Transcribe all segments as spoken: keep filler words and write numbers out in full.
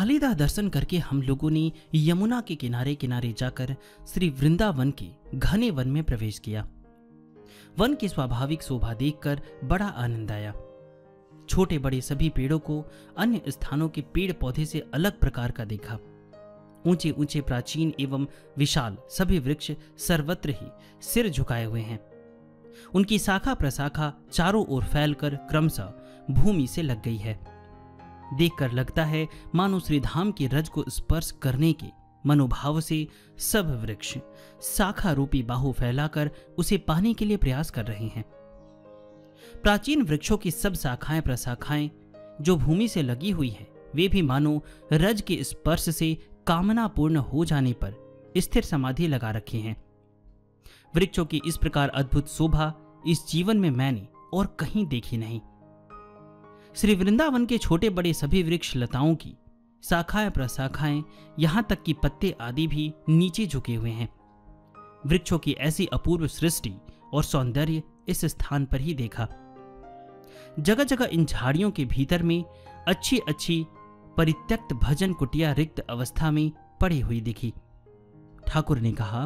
कालिदाह दर्शन करके हम लोगों ने यमुना के किनारे किनारे जाकर श्री वृंदावन के घने वन में प्रवेश किया। वन की स्वाभाविक शोभा देखकर बड़ा आनंद आया। छोटे बड़े सभी पेड़ों को अन्य स्थानों के पेड़ पौधे से अलग प्रकार का देखा। ऊंचे ऊंचे प्राचीन एवं विशाल सभी वृक्ष सर्वत्र ही सिर झुकाए हुए हैं। उनकी शाखा प्रशाखा चारों ओर फैलकर क्रमशः भूमि से लग गई है। देखकर लगता है मानो श्रीधाम की रज को स्पर्श करने के मनोभाव से सब वृक्ष शाखा रूपी बाहु फैलाकर उसे पाने के लिए प्रयास कर रहे हैं। प्राचीन वृक्षों की सब शाखाएं प्रशाखाएं जो भूमि से लगी हुई है, वे भी मानो रज के स्पर्श से कामना पूर्ण हो जाने पर स्थिर समाधि लगा रखे हैं। वृक्षों की इस प्रकार अद्भुत शोभा इस जीवन में मैंने और कहीं देखी नहीं। श्री वृंदावन के छोटे बड़े सभी वृक्ष लताओं की शाखाएं प्रशाखाएं यहां तक कि पत्ते आदि भी नीचे झुके हुए हैं। वृक्षों की ऐसी अपूर्व सृष्टि और सौंदर्य इस स्थान पर ही देखा। जगह जगह इन झाड़ियों के भीतर में अच्छी अच्छी परित्यक्त भजन कुटिया रिक्त अवस्था में पड़ी हुई दिखी। ठाकुर ने कहा,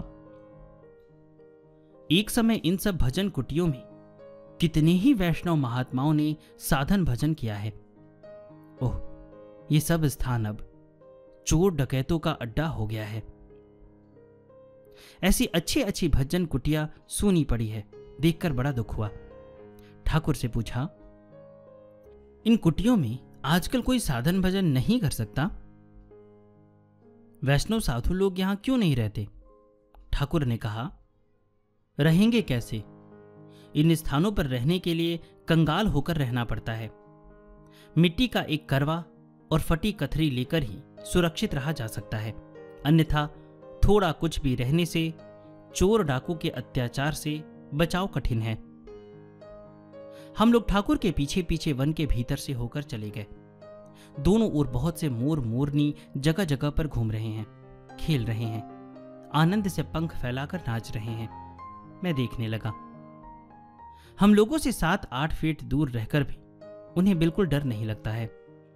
एक समय इन सब भजन कुटियों में कितने ही वैष्णव महात्माओं ने साधन भजन किया है। ओह, ये सब स्थान अब चोर डकैतों का अड्डा हो गया है। ऐसी अच्छी अच्छी भजन कुटिया सूनी पड़ी है, देखकर बड़ा दुख हुआ। ठाकुर से पूछा, इन कुटियों में आजकल कोई साधन भजन नहीं कर सकता? वैष्णव साधु लोग यहां क्यों नहीं रहते? ठाकुर ने कहा, रहेंगे कैसे? इन स्थानों पर रहने के लिए कंगाल होकर रहना पड़ता है। मिट्टी का एक करवा और फटी कथरी लेकर ही सुरक्षित रहा जा सकता है, अन्यथा थोड़ा कुछ भी रहने से चोर डाकू के अत्याचार से बचाव कठिन है। हम लोग ठाकुर के पीछे पीछे वन के भीतर से होकर चले गए। दोनों ओर बहुत से मोर मोरनी जगह जगह पर घूम रहे हैं, खेल रहे हैं, आनंद से पंख फैलाकर नाच रहे हैं। मैं देखने लगा। हम लोगों से सात आठ फीट दूर रहकर भी उन्हें बिल्कुल डर नहीं लगता है।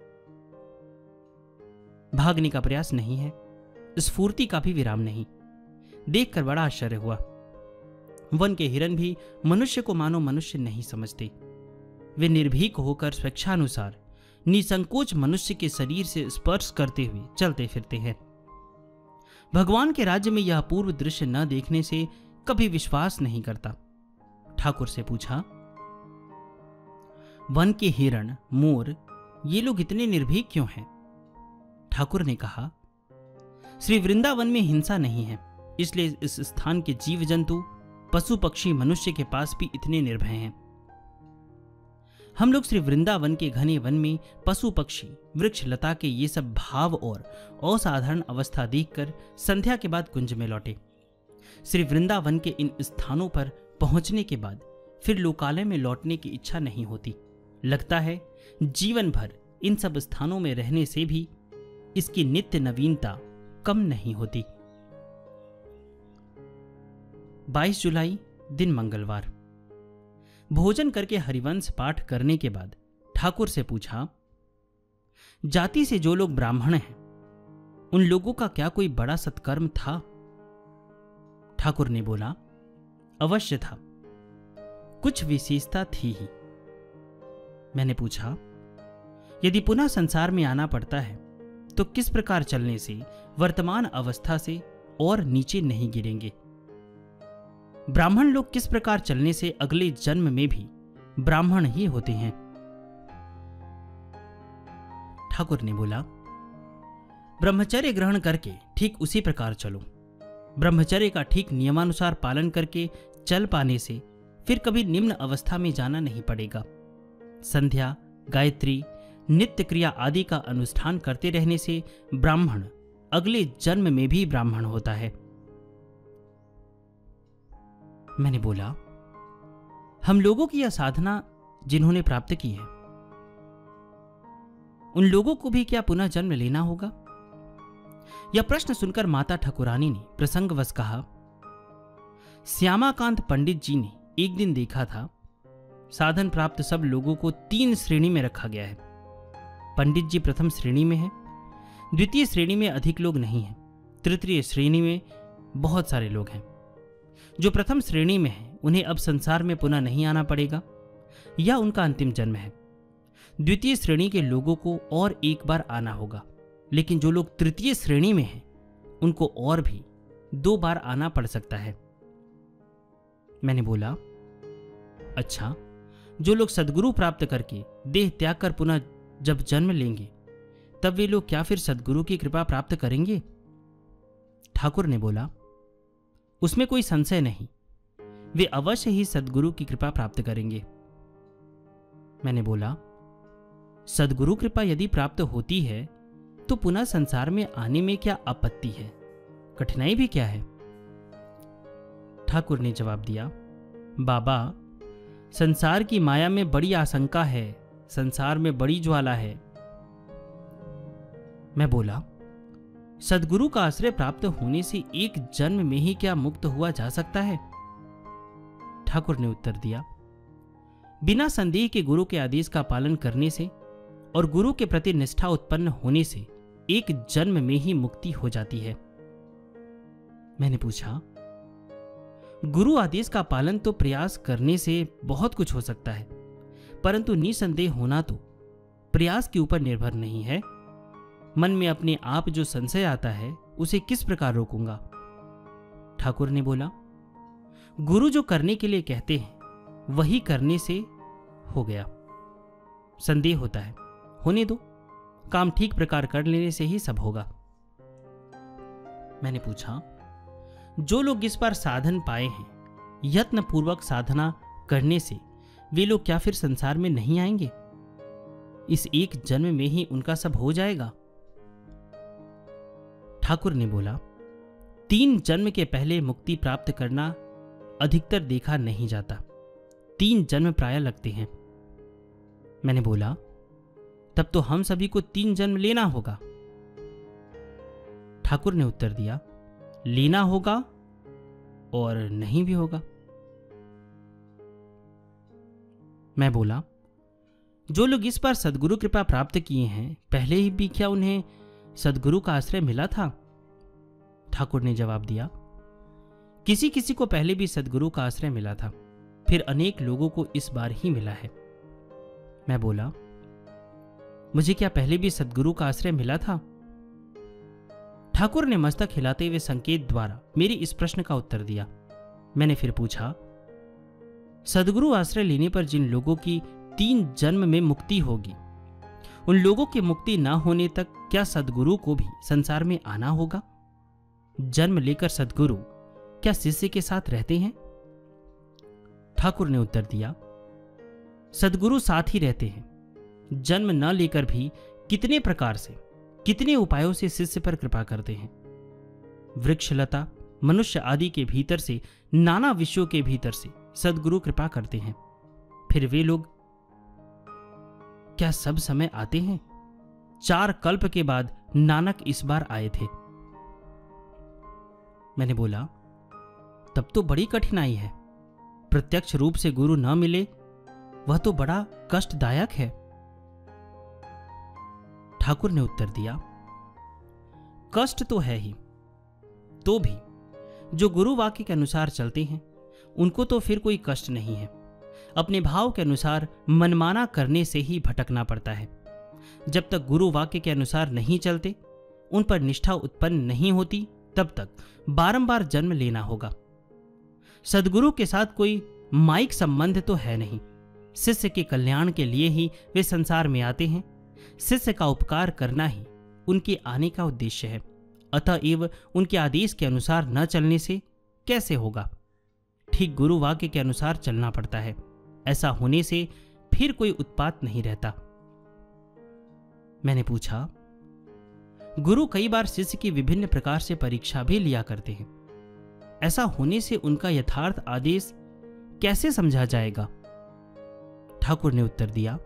भागने का प्रयास नहीं है, स्फूर्ति का भी विराम नहीं। देखकर बड़ा आश्चर्य हुआ। वन के हिरन भी मनुष्य को मानो मनुष्य नहीं समझते। वे निर्भीक होकर स्वेच्छानुसार निसंकोच मनुष्य के शरीर से स्पर्श करते हुए चलते फिरते हैं। भगवान के राज्य में यह अपूर्व दृश्य न देखने से कभी विश्वास नहीं करता। ठाकुर से पूछा, वन के हिरण, मोर, ये लोग इतने निर्भीक क्यों हैं? ठाकुर ने कहा, श्री वृंदावन में हिंसा नहीं है, इसलिए इस स्थान के जीव जंतु, पशु पक्षी मनुष्य के पास भी इतने निर्भय हैं। हम लोग श्री वृंदावन के घने वन में पशु पक्षी वृक्ष लता के ये सब भाव और असाधारण अवस्था देखकर संध्या के बाद कुंज में लौटे। श्री वृंदावन के इन स्थानों पर पहुंचने के बाद फिर लोकालय में लौटने की इच्छा नहीं होती। लगता है जीवन भर इन सब स्थानों में रहने से भी इसकी नित्य नवीनता कम नहीं होती। बाईस जुलाई, दिन मंगलवार। भोजन करके हरिवंश पाठ करने के बाद ठाकुर से पूछा, जाति से जो लोग ब्राह्मण हैं, उन लोगों का क्या कोई बड़ा सत्कर्म था? ठाकुर ने बोला, अवश्य था, कुछ विशेषता थी ही। मैंने पूछा, यदि पुनः संसार में आना पड़ता है तो किस प्रकार चलने से वर्तमान अवस्था से और नीचे नहीं गिरेंगे? ब्राह्मण लोग किस प्रकार चलने से अगले जन्म में भी ब्राह्मण ही होते हैं? ठाकुर ने बोला, ब्रह्मचर्य ग्रहण करके ठीक उसी प्रकार चलो। ब्रह्मचर्य का ठीक नियमानुसार पालन करके चल पाने से फिर कभी निम्न अवस्था में जाना नहीं पड़ेगा। संध्या, गायत्री, नित्य क्रिया आदि का अनुष्ठान करते रहने से ब्राह्मण अगले जन्म में भी ब्राह्मण होता है। मैंने बोला, हम लोगों की यह साधना जिन्होंने प्राप्त की है, उन लोगों को भी क्या पुनः जन्म लेना होगा? यह प्रश्न सुनकर माता ठकुरानी ने प्रसंगवश कहा, श्यामाकांत पंडित जी ने एक दिन देखा था, साधन प्राप्त सब लोगों को तीन श्रेणी में रखा गया है। पंडित जी प्रथम श्रेणी में है, द्वितीय श्रेणी में अधिक लोग नहीं हैं। तृतीय श्रेणी में बहुत सारे लोग हैं। जो प्रथम श्रेणी में हैं उन्हें अब संसार में पुनः नहीं आना पड़ेगा, यह उनका अंतिम जन्म है। द्वितीय श्रेणी के लोगों को और एक बार आना होगा, लेकिन जो लोग तृतीय श्रेणी में हैं उनको और भी दो बार आना पड़ सकता है। मैंने बोला, अच्छा, जो लोग सद्गुरु प्राप्त करके देह त्याग कर पुनः जब जन्म लेंगे तब वे लोग क्या फिर सद्गुरु की कृपा प्राप्त करेंगे? ठाकुर ने बोला, उसमें कोई संशय नहीं, वे अवश्य ही सद्गुरु की कृपा प्राप्त करेंगे। मैंने बोला, सद्गुरु कृपा यदि प्राप्त होती है तो पुनः संसार में आने में क्या आपत्ति है? कठिनाई भी क्या है? ठाकुर ने जवाब दिया, बाबा, संसार की माया में बड़ी आशंका है, संसार में बड़ी ज्वाला है। मैं बोला, सद्गुरु का आश्रय प्राप्त होने से एक जन्म में ही क्या मुक्त हुआ जा सकता है? ठाकुर ने उत्तर दिया, बिना संदेह के गुरु के आदेश का पालन करने से और गुरु के प्रति निष्ठा उत्पन्न होने से एक जन्म में ही मुक्ति हो जाती है। मैंने पूछा, गुरु आदेश का पालन तो प्रयास करने से बहुत कुछ हो सकता है, परंतु निसंदेह होना तो प्रयास के ऊपर निर्भर नहीं है। मन में अपने आप जो संशय आता है उसे किस प्रकार रोकूंगा? ठाकुर ने बोला, गुरु जो करने के लिए कहते हैं वही करने से हो गया। संदेह होता है, होने दो, काम ठीक प्रकार कर लेने से ही सब होगा। मैंने पूछा, जो लोग इस बार साधन पाए हैं, यत्न पूर्वक साधना करने से वे लोग क्या फिर संसार में नहीं आएंगे? इस एक जन्म में ही उनका सब हो जाएगा? ठाकुर ने बोला, तीन जन्म के पहले मुक्ति प्राप्त करना अधिकतर देखा नहीं जाता, तीन जन्म प्राय लगते हैं। मैंने बोला, तब तो हम सभी को तीन जन्म लेना होगा। ठाकुर ने उत्तर दिया, लेना होगा और नहीं भी होगा। मैं बोला, जो लोग इस बार सद्गुरु कृपा प्राप्त किए हैं, पहले ही भी क्या उन्हें सद्गुरु का आश्रय मिला था? ठाकुर ने जवाब दिया, किसी किसी को पहले भी सद्गुरु का आश्रय मिला था, फिर अनेक लोगों को इस बार ही मिला है। मैं बोला, मुझे क्या पहले भी सद्गुरु का आश्रय मिला था? ठाकुर ने मस्तक हिलाते हुए संकेत द्वारा मेरे इस प्रश्न का उत्तर दिया। मैंने फिर पूछा, सद्गुरु आश्रय लेने पर जिन लोगों की तीन जन्म में मुक्ति होगी, उन लोगों की मुक्ति न होने तक क्या सद्गुरु को भी संसार में आना होगा? जन्म लेकर सद्गुरु क्या शिष्य के साथ रहते हैं? ठाकुर ने उत्तर दिया, सद्गुरु साथ ही रहते हैं। जन्म न लेकर भी कितने प्रकार से, कितने उपायों से शिष्य पर कृपा करते हैं। वृक्षलता, मनुष्य आदि के भीतर से, नाना विषयों के भीतर से सद्गुरु कृपा करते हैं। फिर वे लोग क्या सब समय आते हैं? चार कल्प के बाद नानक इस बार आए थे। मैंने बोला, तब तो बड़ी कठिनाई है। प्रत्यक्ष रूप से गुरु न मिले, वह तो बड़ा कष्टदायक है। ठाकुर ने उत्तर दिया, कष्ट तो है ही, तो भी जो गुरु वाक्य के अनुसार चलते हैं उनको तो फिर कोई कष्ट नहीं है। अपने भाव के अनुसार मनमाना करने से ही भटकना पड़ता है। जब तक गुरु वाक्य के अनुसार नहीं चलते, उन पर निष्ठा उत्पन्न नहीं होती, तब तक बारंबार जन्म लेना होगा। सद्गुरु के साथ कोई माइक संबंध तो है नहीं। शिष्य के कल्याण के लिए ही वे संसार में आते हैं। शिष्य का उपकार करना ही उनके आने का उद्देश्य है। अतएव उनके आदेश के अनुसार न चलने से कैसे होगा? ठीक गुरु वाक्य के अनुसार चलना पड़ता है। ऐसा होने से फिर कोई उत्पात नहीं रहता। मैंने पूछा, गुरु कई बार शिष्य की विभिन्न प्रकार से परीक्षा भी लिया करते हैं। ऐसा होने से उनका यथार्थ आदेश कैसे समझा जाएगा? ठाकुर ने उत्तर दिया,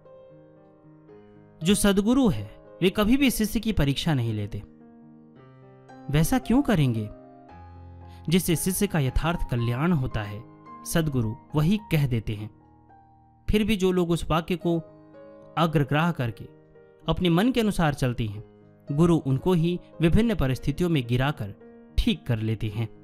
जो सद्गुरु है वे कभी भी शिष्य की परीक्षा नहीं लेते। वैसा क्यों करेंगे? जिससे शिष्य का यथार्थ कल्याण होता है, सद्गुरु वही कह देते हैं। फिर भी जो लोग उस वाक्य को अग्रग्राह करके अपने मन के अनुसार चलते हैं, गुरु उनको ही विभिन्न परिस्थितियों में गिराकर ठीक कर लेते हैं।